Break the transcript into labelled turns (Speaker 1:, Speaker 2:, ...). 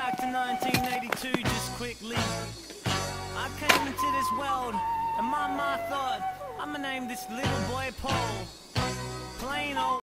Speaker 1: back to 1982 just quickly. I came into this world, and my thought, I'ma name this little boy Paul. Plain old